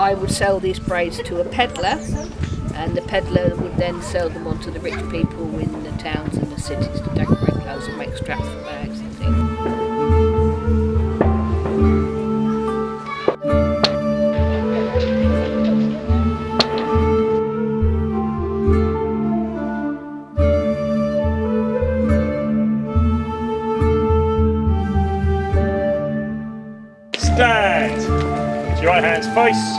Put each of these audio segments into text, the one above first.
I would sell these braids to a peddler, and the peddler would then sell them on to the rich people in the towns and the cities to decorate clothes and make straps for bags and things. Stand! To your right hand's face.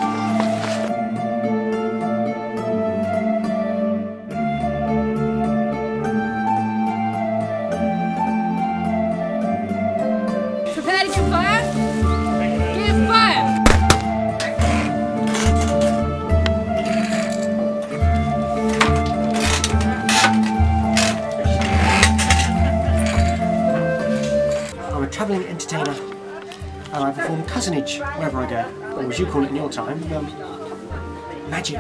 Prepare to give fire. Give fire. I'm a travelling entertainer and I perform cousinage wherever I go, or as you call it in your time, magic.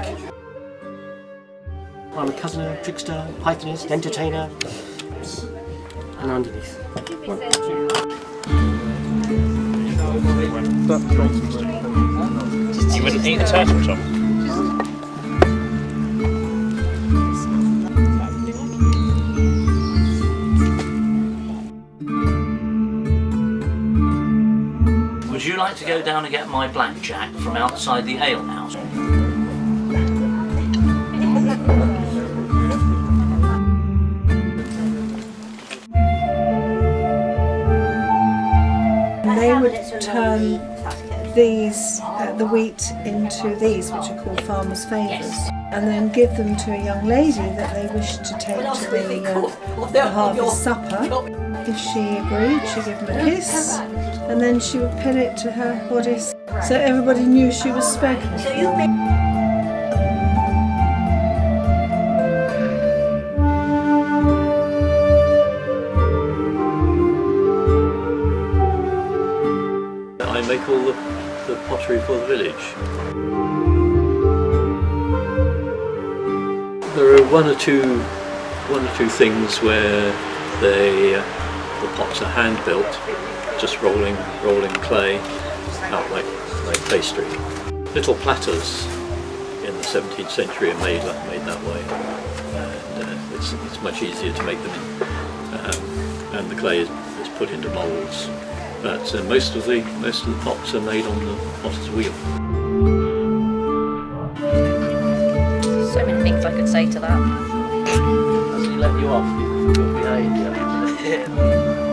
I'm a cousin, trickster, pythonist, entertainer, and underneath. You wouldn't eat a turtle, Tom? Would you like to go down and get my blackjack from outside the alehouse? They would turn these, the wheat into these, which are called farmers' favours, and then give them to a young lady that they wished to take to the harvest supper. If she agreed, she'd give them a kiss, and then she would pin it to her bodice so everybody knew she was spoken for. I make all the pottery for the village. There are one or two things where the pots are hand built, just rolling clay out like pastry. Little platters in the 17th century are made that way, and it's much easier to make them in, and the clay is put into moulds. But most of the pots are made on the potter's wheel. So many things I could say to that. Has he let you off your behaviour?